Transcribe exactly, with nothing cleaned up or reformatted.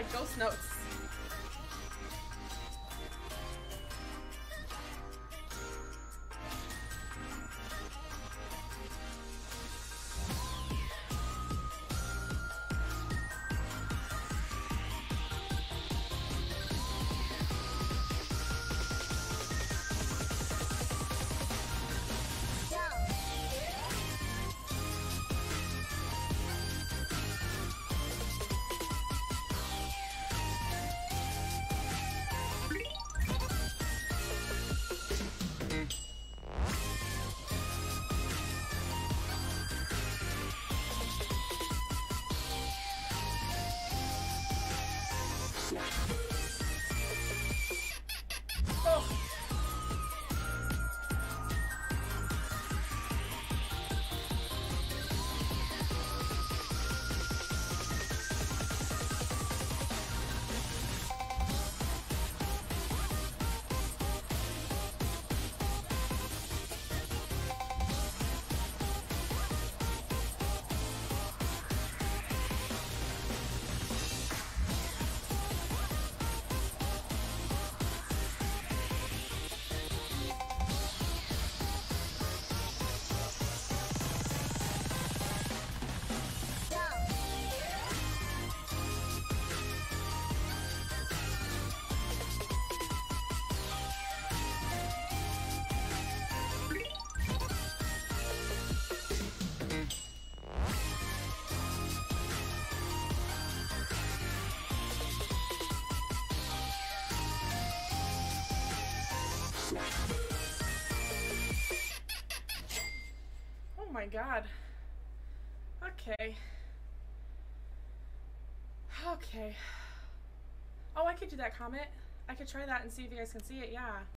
like ghost notes. Oh my god. Okay. Okay. Oh, I could do that comment. I could try that and see if you guys can see it, yeah.